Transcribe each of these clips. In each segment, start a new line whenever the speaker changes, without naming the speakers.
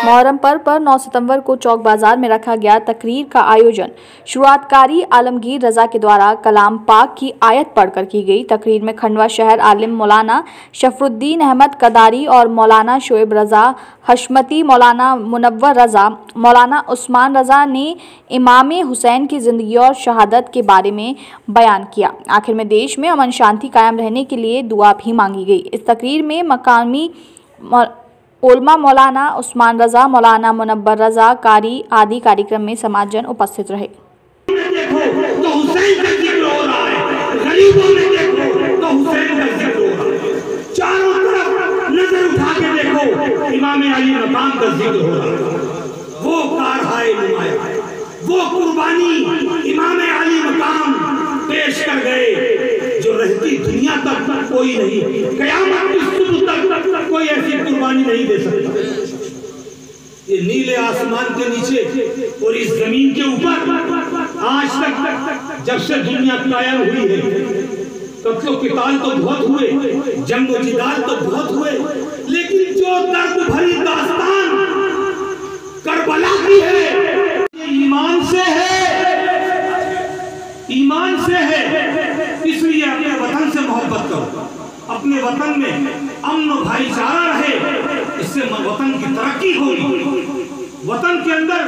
محرم پر 9 ستمبر کو چوک بازار میں رکھا گیا تقریر کا آیوجن شروعات قاری عالمگیر رضا کے دوارا کلام پاک کی آیت پڑھ کر کی گئی۔ تقریر میں کھنڈوا شہر عالم مولانا شفرالدین احمد قداری اور مولانا شعیب رضا حشمتی، مولانا منور رضا، مولانا عثمان رضا نے امام حسین کی زندگی اور شہادت کے بارے میں بیان کیا۔ آخر میں دیش میں امن شانتی قائم رہنے کے لیے دعا بھی مانگی گئی۔ اس تقریر میں مقامی علماء مولانا عثمان رضا، مولانا منور رضا، قاری آدی کارکرم میں سماج جن اپستھت رہے۔
دیکھو تو حسین کا ذکر ہو رہا ہے، غریبوں میں دیکھو تو حسین کا ذکر ہو رہا ہے، چاروں طرف نظر اٹھا کے دیکھو امام علی مقام کا ذکر ہو رہا ہے۔ وہ کارہائے نمایاں، وہ قربانی امام علی مقام پیش کر گئے جو رہتی دنیا تک کوئی نہیں، قیامت کی صبح تک کوئی ایسی قربانی نہیں دے سکتا۔ یہ نیلے آسمان کے نیچے اور اس زمین کے اوپر آج تک جب سے دنیا قائم ہوئی ہے قتل و قتال تو بہت ہوئے، جنگ و جدال تو بہت ہوئے، لیکن جو درد بھری داستان کربلا کی ہے یہ ایمان سے ہے، ایمان سے ہے۔ اس لیے اپنے وطن سے محبت کرو، اپنے وطن میں امن و بھائی چارہ رہے، اس سے وطن کی ترقی ہوگی۔ وطن کے اندر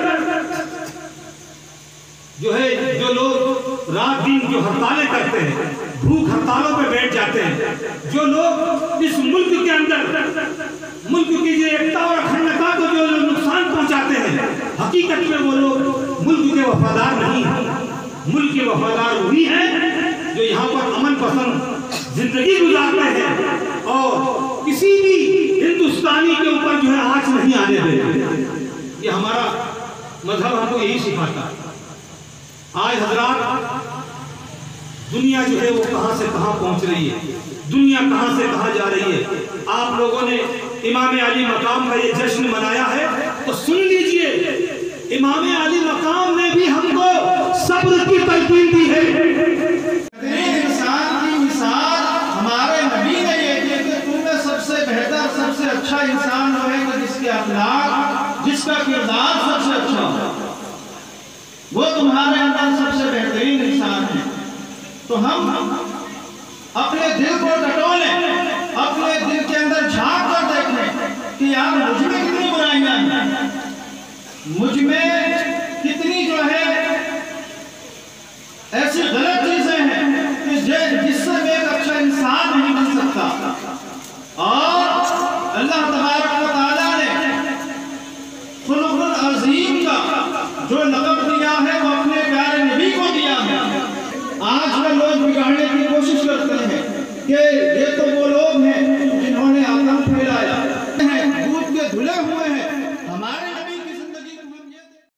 جو لوگ رات دن جو ہڑتالیں کرتے ہیں، بھوک ہڑتالوں پہ بیٹھ جاتے ہیں، جو لوگ اس ملک کے اندر ملک کی جو ایکتا اور اکھنڈتا کو جو نقصان پہنچاتے ہیں، حقیقت میں وہ لوگ ملک کے وفادار نہیں ہیں۔ ملک کے وفادار وہی ہیں جو یہاں پر امن پسند زندگی گزارتے ہیں اور کسی بھی ہندوستانی کے اوپر جو ہے آنچ نہیں آنے دیتے۔ یہ ہمارا مذہب ہم کو یہی سکھاتا ہے۔ آج حضرات دنیا جو ہے وہ کہاں سے کہاں پہنچ رہی ہے، دنیا کہاں سے کہاں جا رہی ہے۔ آپ لوگوں نے امام علی مقام کا یہ جشن منایا ہے تو سن لیجئے، امام علی مقام نے بھی ہم کو صبر کی تلقین دی ہے۔
انسان کی مثال ہمارے نبی نے یہ دی کہ تم میں سب سے بہتر، سب سے اچھا انسان وہ ہے کہ جس کے اخلاق، جس کا کردار سب سے اچھا ہو، وہ تمہارے اندر سب سے بہترین انسان ہے۔ تو ہم اپنے دل کو ٹٹولیں، اپنے دل کے اندر جھانک کر دیکھیں کہ یار مجھ میں کتنی برائیاں ہیں، مجھ میں کتنی جو ہے ایسی غلط چیزیں ہیں کہ جس سے میں ایک اچھا انسان نہیں بن سکتا۔ اور اللہ تبارک و تعالیٰ نے خلق العظیم کا جو لقب دیا ہے وہ اپنے پیارے نبی کو دیا ہے۔ آج وہ لوگ بگاڑنے کی کوشش کرتے ہیں کہ یہ تو وہ